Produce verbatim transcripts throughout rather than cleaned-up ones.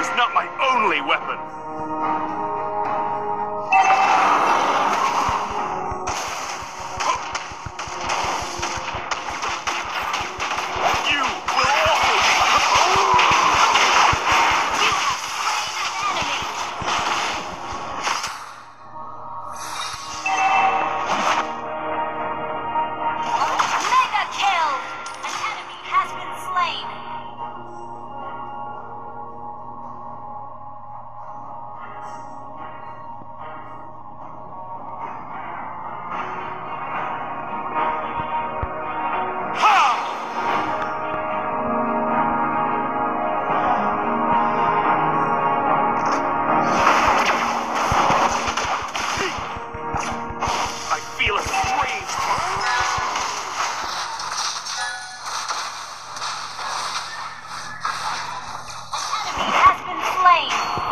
is not my only weapon. You will also be... Mega kill! An enemy has been slain. I feel a strange... Enemy has been slain.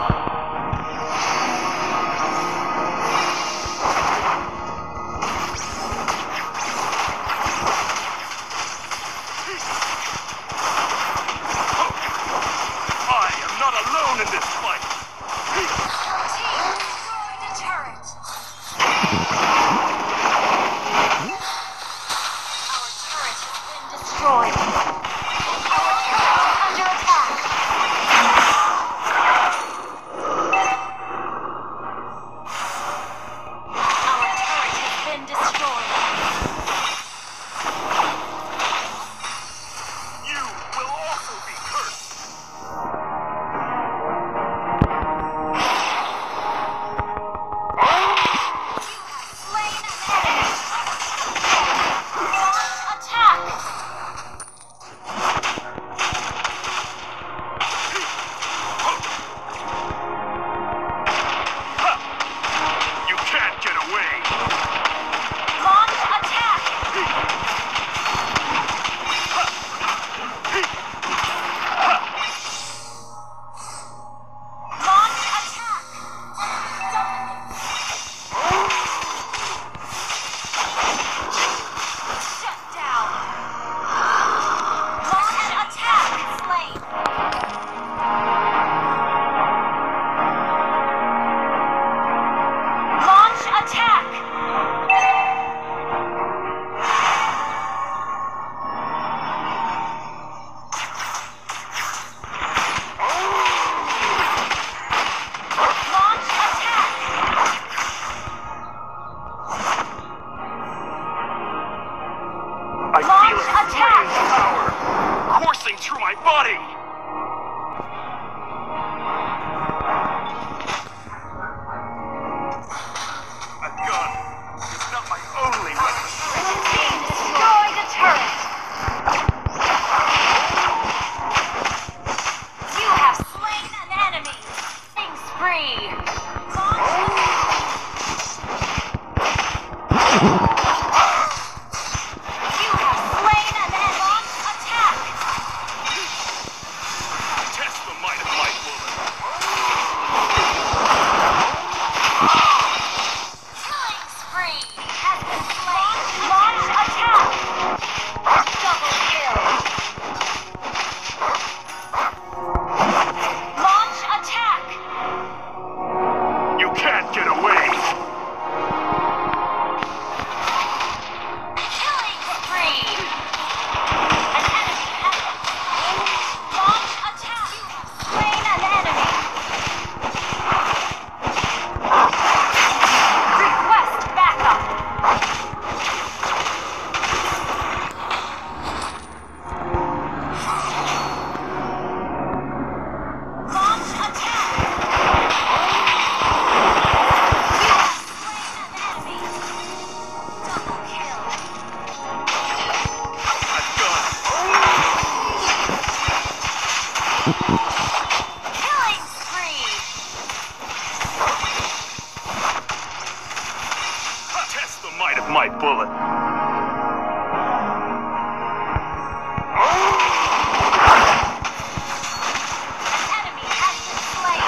I am not alone in this fight. Your team destroyed a turret. Our turret has been destroyed. Our turret is under attack. Our turret has been destroyed. You will also be cursed. Slain an enemy. Launch attack. You can't get away. Launch attack. Launch attack. Shut down. Launch attack. Slain. Launch attack. Launch attack. I Launch feel a attack. strange power coursing through my body. A gun is not my only weapon. Team destroyed a turret. You have slain an enemy. Killing spree. You have slain an enemy. Launch attack. Test the might of my bullet. Killing spree has been slain. Launch attack. Double kill. Launch attack. You can't get away. Killing spree. An enemy has been slain. Launch attack. You have slain an enemy. Request backup. Launch attack. You have slain an enemy. Double kill. A gun. Killing spree. Test the might of my bullet. An enemy has been slain.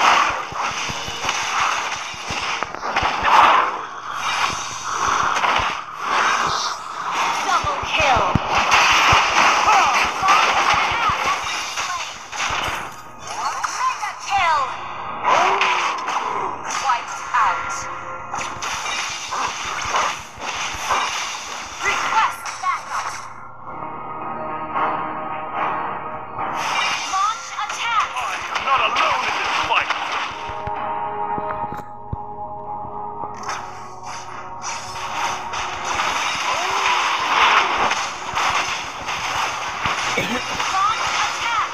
Double kill. Launch attack has been slain. Launch attack!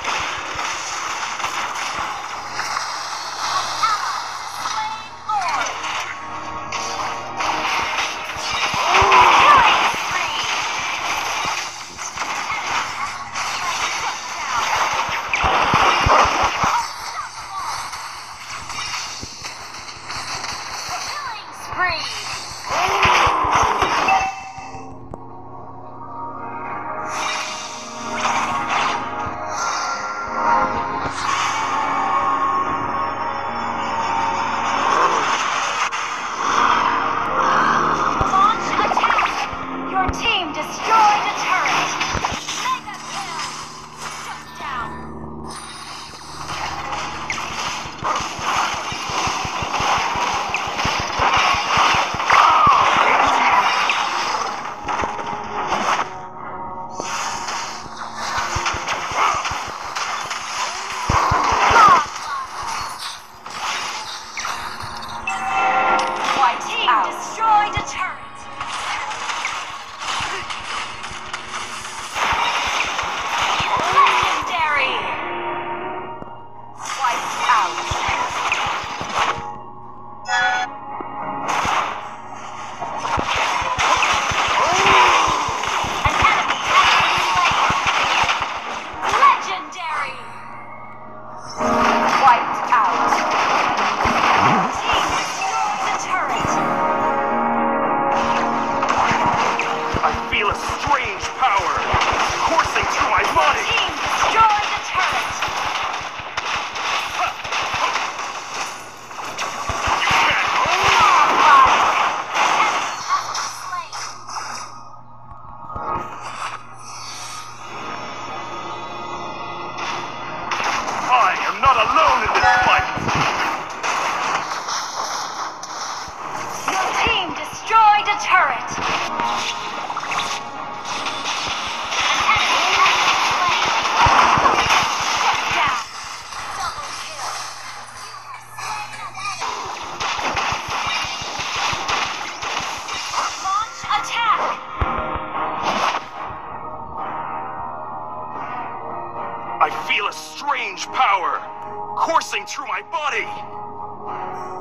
I feel a strange power coursing through my body.